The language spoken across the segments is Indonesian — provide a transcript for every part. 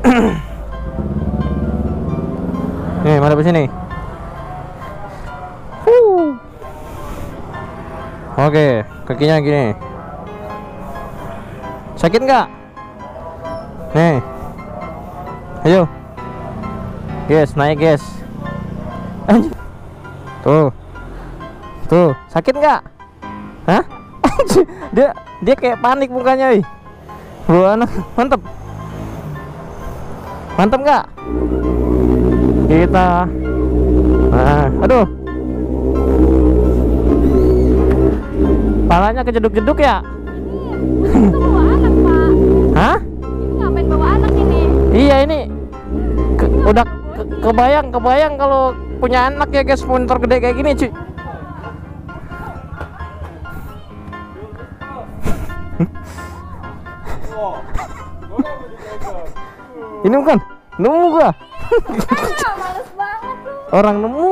Nih, madep sini. Oke, kakinya gini. Sakit nggak? Nih. Ayo. Guys, naik guys. Anjir. Tuh, sakit nggak? Hah? dia kayak panik mukanya, wih. Anak, mantep. Mantep nggak? Kita. Nah, aduh. Palanya kejeduk-jeduk ya? Itu bawa anak, Pak. Hah? Ini ngapain bawa anak ini? Iya, ini udah kebayang kalau punya anak ya guys, monitor gede kayak gini cuy. Ini bukan nemu gua. Males banget tuh. Orang nemu.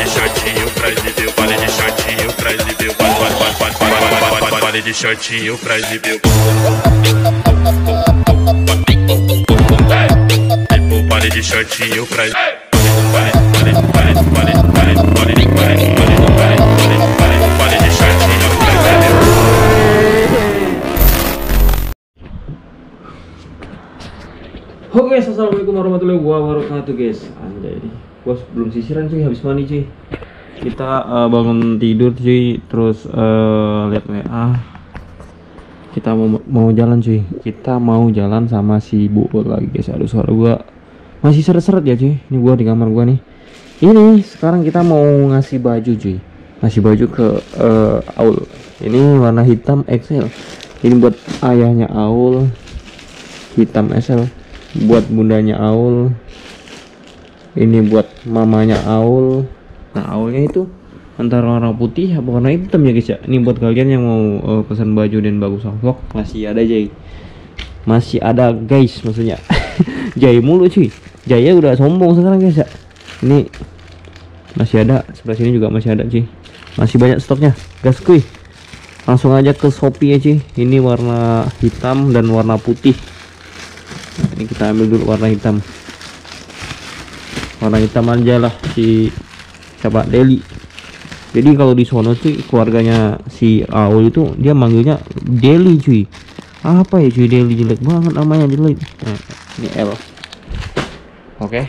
Oke guys, assalamualaikum warahmatullahi wabarakatuh guys. Anjay, gua belum sisiran cuy, habis mandi cuy. Kita bangun tidur cuy, terus lihat WA. Kita mau jalan cuy. Kita mau jalan sama si Bu lagi guys. Aduh, suara gua masih seret-seret ya cuy. Ini gua di kamar gua nih. Ini sekarang kita mau ngasih baju cuy. Ngasih baju ke Aul. Ini warna hitam XL. Ini buat ayahnya Aul. Hitam XL. Buat bundanya Aul, ini buat mamanya Aul. Nah, Aulnya itu antara warna putih apa warna hitam ya guys ya. Ini buat kalian yang mau pesan baju dan bagus vlog, masih ada Jay, masih ada guys, maksudnya Jay mulu cuy. Jaya udah sombong sekarang guys ya. Ini masih ada, sebelah sini juga masih ada cuy, masih banyak stoknya gas kuy. Langsung aja ke Shopee ya cuy. Ini warna hitam dan warna putih. Nah, ini kita ambil dulu warna hitam. Warna hitam aja lah si siapa Deli. Jadi kalau di sono cuy, keluarganya si Aul itu dia manggilnya Deli cuy. Apa ya cuy, Deli jelek banget namanya, jelek. Nah, ini L. Oke.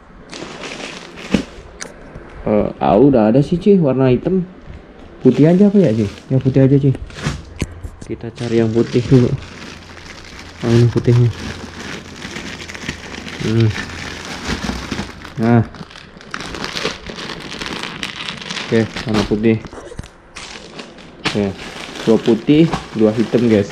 Udah ada sih cuy warna hitam. Putih aja apa ya cuy? Ya putih aja cuy. Kita cari yang putih dulu. Oh, ini putihnya. Nah, oke, warna putih. Oke, 2 putih 2 hitam guys.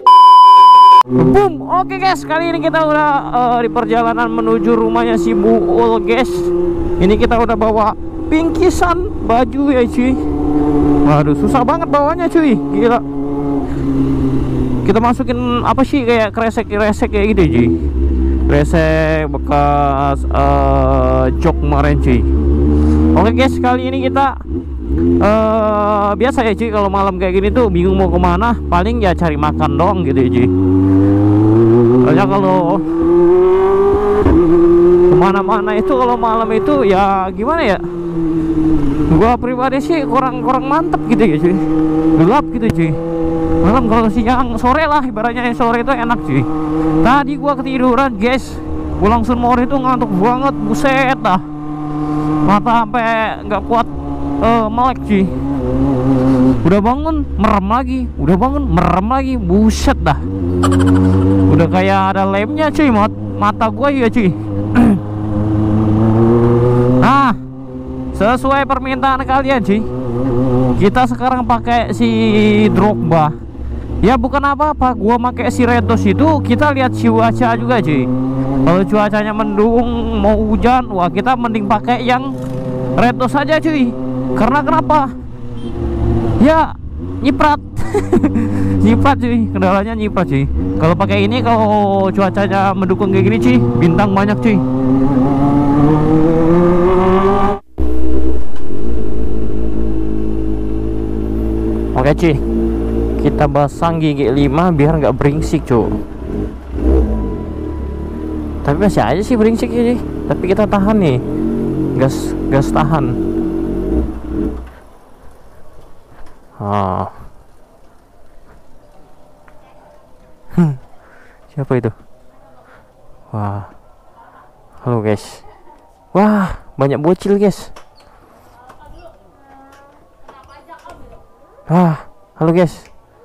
Boom. Oke guys, kali ini kita udah di perjalanan menuju rumahnya si Bu Ul guys. Ini kita udah bawa bingkisan baju ya cuy. Waduh, susah banget bawanya cuy, gila. Kita masukin apa sih, kayak kresek kayak gitu cuy. Kresek bekas jok kemarin cuy. Oke guys, kali ini kita biasa ya cuy, kalau malam kayak gini tuh bingung mau kemana, paling ya cari makan doang gitu ya cuy. Soalnya kalau kemana-mana itu kalau malam itu ya gimana ya, gua pribadi sih kurang mantep gitu ya cuy, gelap gitu cuy. Malam kalau siang sore lah, ibaratnya sore itu enak cuy. Tadi gua ketiduran guys, pulang Sunmori itu ngantuk banget, buset dah, mata sampai nggak kuat melek cuy. Udah bangun merem lagi, udah bangun merem lagi, buset dah. Udah kayak ada lemnya cuy mata gua ya cuy. Nah, sesuai permintaan kalian cuy, kita sekarang pakai si Drogba. Ya bukan apa-apa, gua pakai si Retos itu kita lihat cuaca juga cuy. Kalau cuacanya mendung mau hujan, wah kita mending pakai yang Retos aja cuy. Karena kenapa? Ya nyiprat. Nyiprat cuy, kendalanya nyiprat cuy. Kalau pakai ini, kalau cuacanya mendukung kayak gini cuy, bintang banyak cuy. Oke cuy, kita pasang gigi 5 biar nggak beringsik cuy. Tapi masih aja sih beringsik sih. Tapi kita tahan nih. Gas tahan. Siapa itu? Wah. Halo guys. Wah, banyak bocil guys. Wah, halo guys.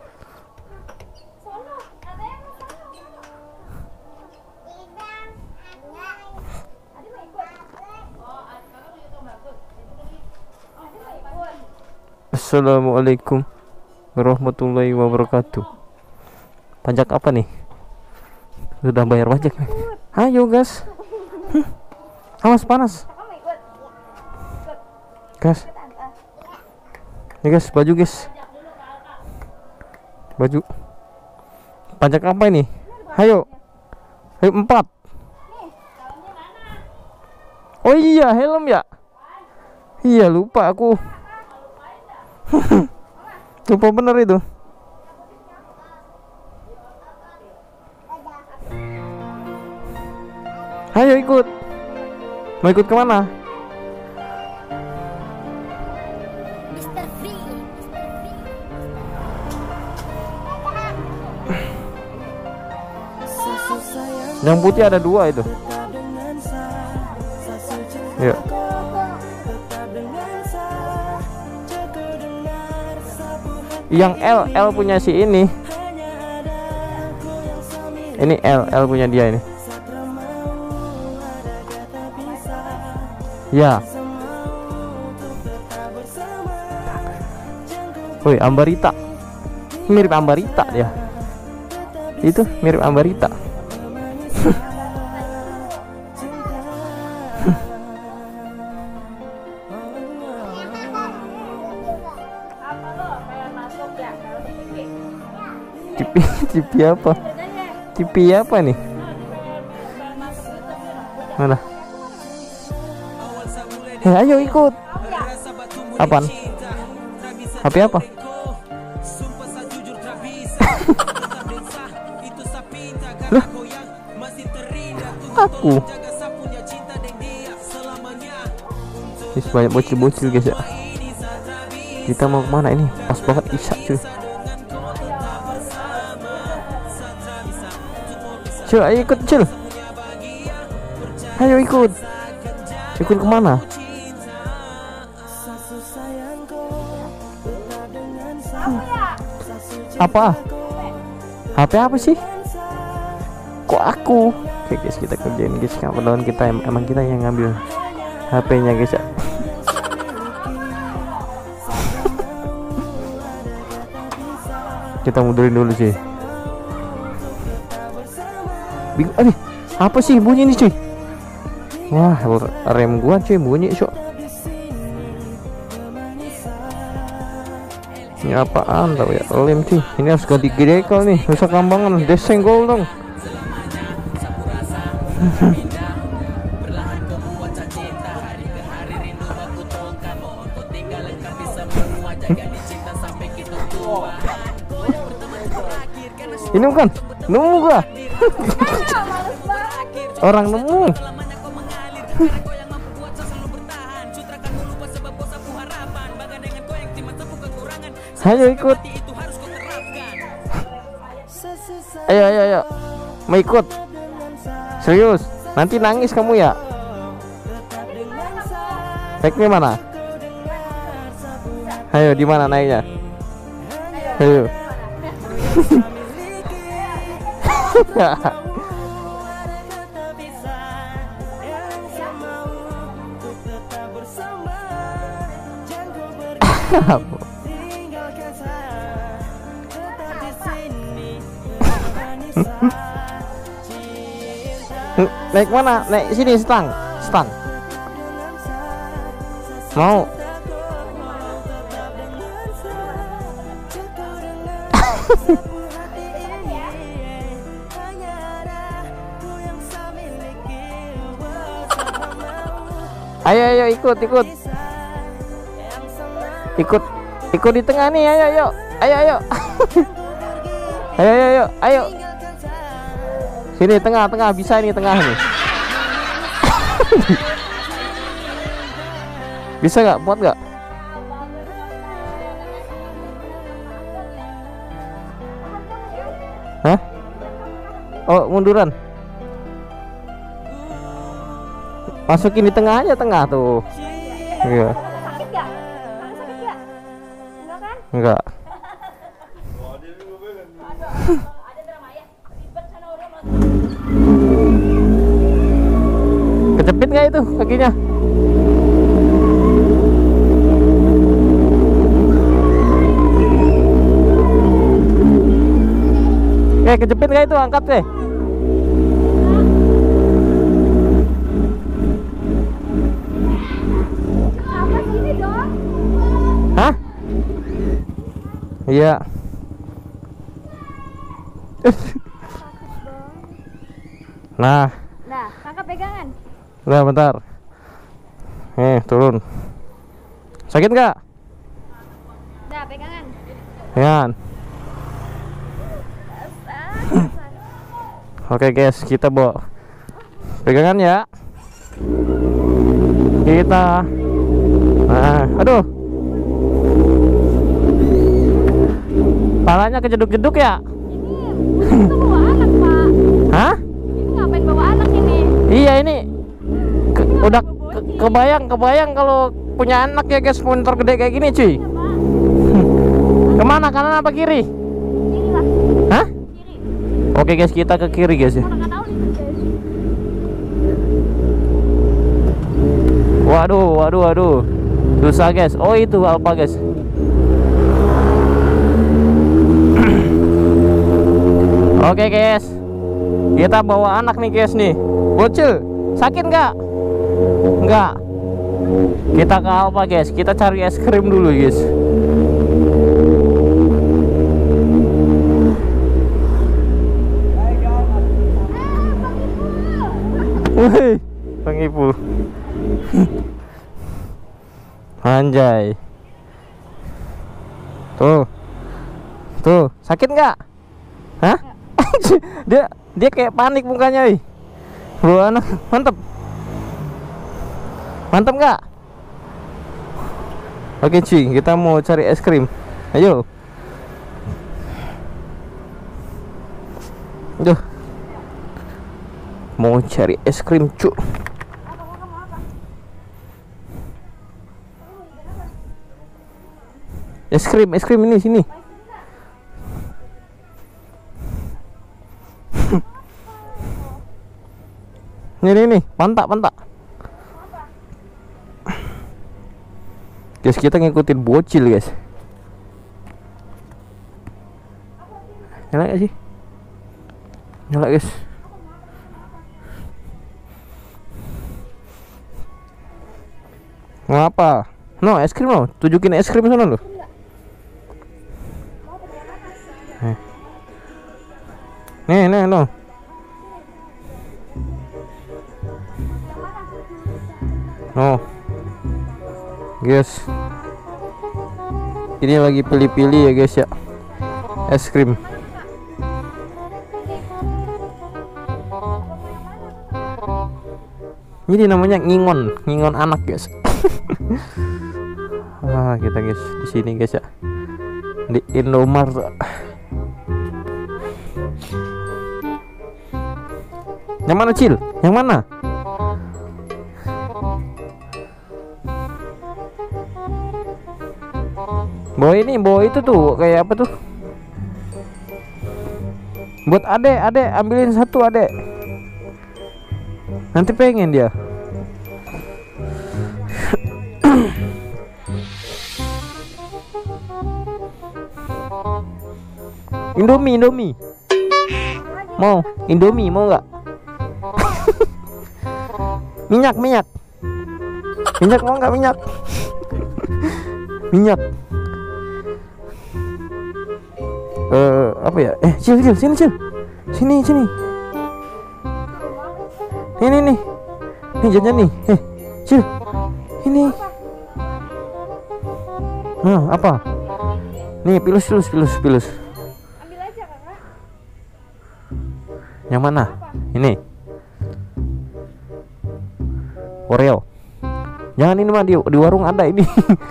Assalamualaikum warahmatullahi wabarakatuh. Pajak apa nih? Sudah bayar pajak. Ayo guys. Awas panas. Guys. Nih guys, baju guys. Baju. Pajak apa ini? Ayo. Ayo 4. Oh iya, helm ya. Iya, lupa aku. Lupa bener itu. Ayo ikut. Mau ikut kemana? Yang putih ada 2 itu. Yuk. Yang L punya si ini. Ini L punya dia ini. Ya. Woi, Ambarita. Mirip Ambarita ya. Itu mirip Ambarita. TV apa? TV apa nih? Mana? Ayo ikut. Apaan? HP apa? Lah? Aku. Banyak bocil-bocil guys ya. Kita mau kemana ini? Pas banget Isya cuy. Cil, ayo ikut Cil. Ayo ikut. Ikut kemana? Apa? HP apa sih? Kok aku? Oke guys, kita kerjain guys. Kebetulan kita emang kita yang ngambil HP-nya guys ya. Kita mundurin dulu sih. Aduh, apa sih bunyi ini cuy? Wah, rem gua cuy bunyi cuy. Ini apaan tau ya? Lem cuy. Ini harus ganti dekel nih. Rusak kambangan, desenggol dong. Ini bukan nemu gua. Orang nemu. Ayo ikut. Ayo. Mau ikut? Serius? Nanti nangis kamu ya? Naiknya mana? Ayo, di mana naiknya? Ayo. Naik mana? Naik sini, stang. Mau? Ayo ikut. Ikut di tengah nih, ayo. Ayo. Sini tengah, bisa ini tengah nih. Bisa nggak? Muat nggak? Hah? Oh, munduran. Masukin di tengah aja, tengah tuh. Iya. Sakit gak? Kamu sakit gak? Enggak kan? Enggak. Ada drama ya? Ribet sana orang. Kejepit nggak itu kakinya? Kejepit nggak itu? Angkat deh. Apa sini dong? Hah? Iya. Nah, Nah, kakak pegangan. udah bentar. Turun. Sakit nggak? Dah, pegangan. Pegangan. Oke guys, kita bawa pegangan ya. Kita. Nah, aduh. Palanya kejeduk-jeduk ya? Ini itu bawa anak, Pak. Hah? Ini ngapain bawa anak ini? Iya ini udah kebayang kalau punya anak ya guys, monitor gede kayak gini cuy. Ya, Pak. Kemana, kanan apa kiri? Kiri lah. Hah? Kiri. Oke guys, kita ke kiri guys ya. Orang nggak tahu nih, guys. Waduh. Susah guys. Oh itu Alfa guys. Oke guys, kita bawa anak nih guys nih. Bocil, sakit nggak? Nggak. Kita ke Alfa guys. Kita cari es krim dulu guys. Wih, Bang Ipul. Anjay. Tuh, sakit nggak? Hah? dia kayak panik mukanya, ih. Bawa anak, mantep nggak? Oke cuy, kita mau cari es krim. Ayo. Duh. Mau cari es krim cu. Es krim ini sini. Ini pantak. Guys, kita ngikutin bocil guys. Nyala gak sih? Nyala guys. Mau apa? No, es krim lo. Tunjukin es krim sana lo. Nih, no. No. Guys. Ini lagi pilih-pilih ya guys ya. Es krim. Ini namanya ngingon anak guys. Kita guys di sini guys ya, di Indomaret. Yang mana Cil? Yang mana? Bawa itu tuh kayak apa tuh? Buat adek, ambilin satu adek. Nanti pengen dia. Indomie. Mau Indomie mau nggak? Minyak mau nggak minyak? Minyak. Apa ya? Cil, sini Cil. Sini. Nih jajan nih. Cil. Ini. Nah, apa? Nih, pilus. Ambil aja, Kakak. Yang mana? Ini. Oreo. Jangan ini mah, di warung ada ini.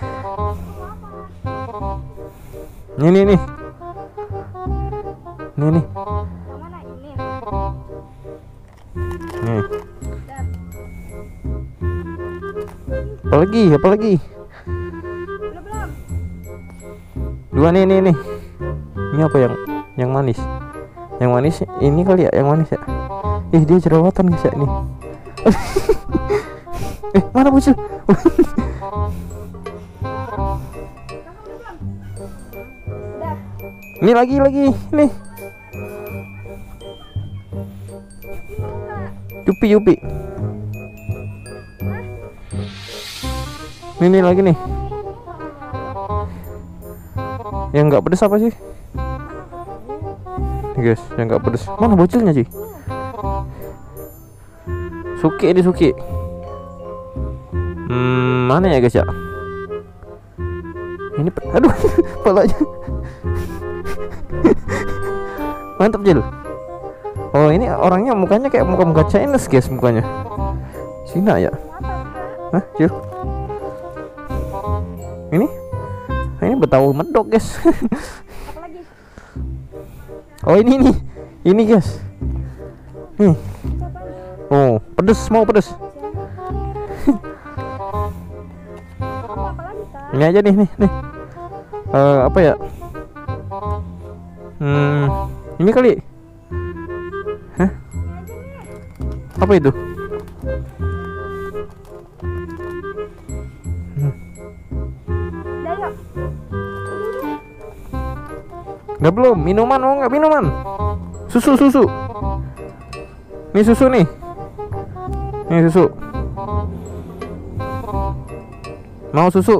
Ini nih. Nih. Yang mana ini? Nih. Dan Apalagi? belum. Dua nih. Ini apa yang manis? Yang manis ini kali ya, yang manis ya. Dia jerawatan guys ya ini. Mana bocil? Udah. Ini lagi nih. Yupi. Ini lagi nih. Yang nggak pedes apa sih? Nih guys, yang nggak pedes. Mana bocilnya sih? Suki. Mana ya guys ya? Ini aduh, palanya. Mantap Jil. Oh ini orangnya mukanya kayak muka Chinese guys mukanya. Cina ya? Hah Jil? Ini Betawi medok guys. Apa lagi? Oh ini guys. Nih. Oh pedes, mau pedes. Apa lagi kak? Ini aja nih. Apa ya? Ini kali. Hah? Apa itu? Udah yuk. Nggak belum. Minuman mau nggak minuman? Susu. Ini susu nih. Ini susu. Mau susu?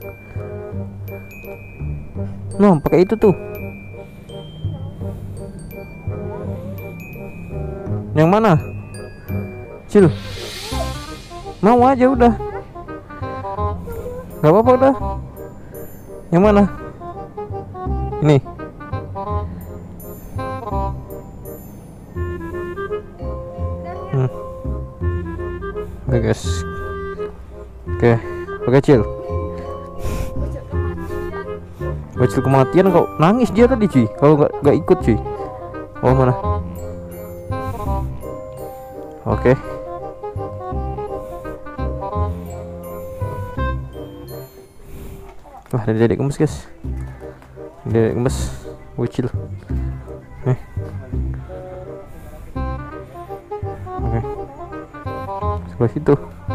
No, pakai itu tuh. Yang mana? Cil. Mau aja udah. Gak apa-apa udah. Yang mana? Ini. Oke guys. Oke Cil. Bocil kematian kok nangis dia tadi cuy. Kalau nggak ikut cuy. Oh mana? Oke. Wah ada dedek gemes guys. Dedek gemes. Bocil. Oke. Sebelah situ.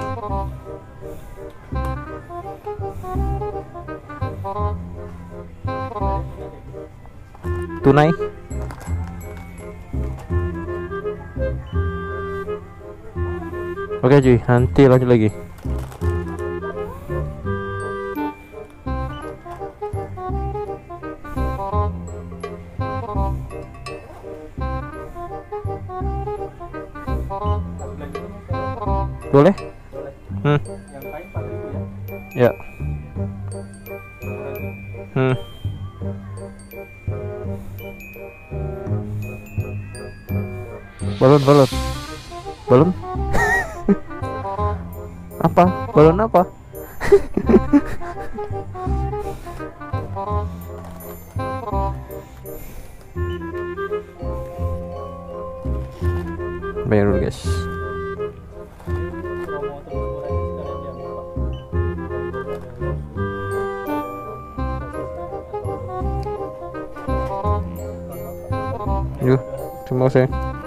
Tunai. Oke cuy, nanti lanjut lagi. Boleh? Yang kain 4.000 ya? Ya. Balon apa? Balon apa? Bayar dulu guys. Promo terus murah sekalian jangan lupa. Yuk, terima kasih.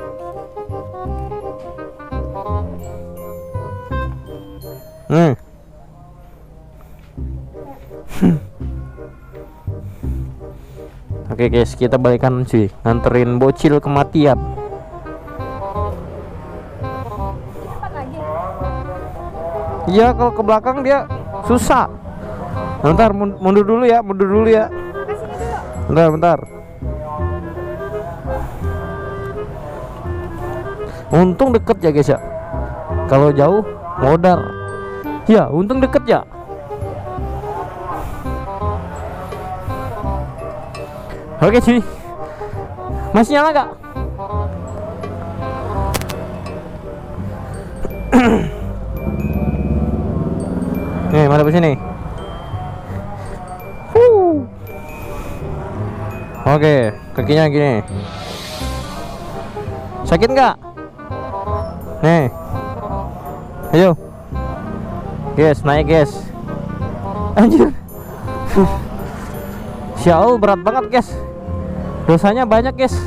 Oke guys, kita balikan cuy, nganterin bocil kematian. Cepat lagi. Iya, kalau ke belakang dia susah. Bentar, mundur dulu ya. Kesini dulu. Bentar. Untung deket ya guys ya. Kalau jauh modar. Ya, untung deket ya. Oke cuy. Masih nyala gak? Nih, madep ke sini. Oke, kakinya gini. Sakit nggak? Nih. Ayo. Guys, naik guys. Anjir. Sial, berat banget guys. Dosanya banyak guys.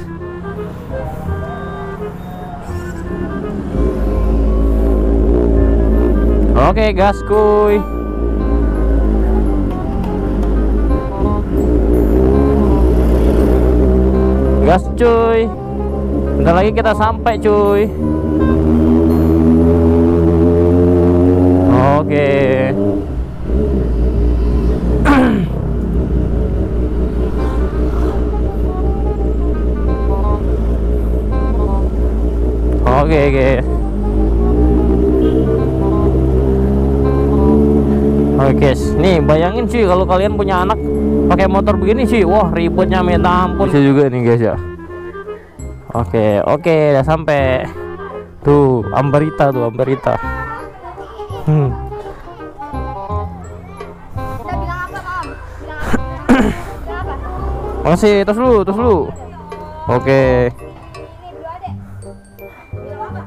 Oke, gas kuy. Gas cuy. Bentar lagi kita sampai cuy. Oke. Oke. Oke guys, nih bayangin sih kalau kalian punya anak pakai motor begini sih, wah ribetnya minta ampun. Bisa juga nih guys ya. Oke, udah sampai. Tuh, Ambarita. Kita bilang apa, Om? Bilang apa? Makasih, tos dulu. Oke. Ini dua adek. Bilang apa?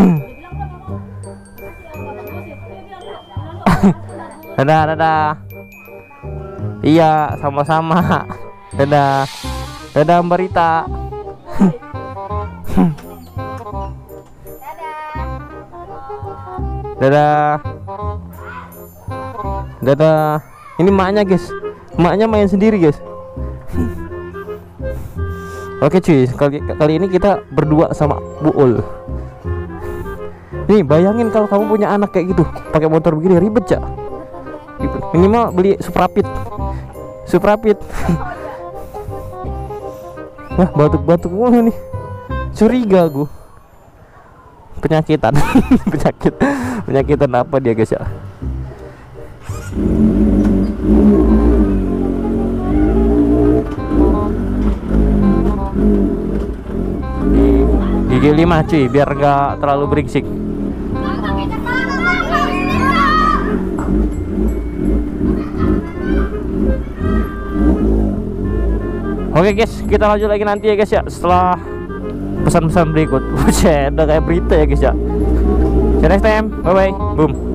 Dadah. Iya, sama-sama. Dadah Ambarita. Dadah. Ini maknya guys. Maknya main sendiri guys. Oke cuy, kali ini kita berdua sama Buul. Nih bayangin kalau kamu punya anak kayak gitu, pakai motor begini ribet ya. Minimal beli Suprapit. Wah, batuk mulu nih. Curiga gue. Penyakitan. Penyakitan apa dia guys ya? Gigi 5 cuy, biar gak terlalu berisik. Oke guys, kita lanjut lagi nanti ya guys ya, setelah pesan-pesan berikut. Udah kayak berita ya guys ya. See you next time, bye bye, boom.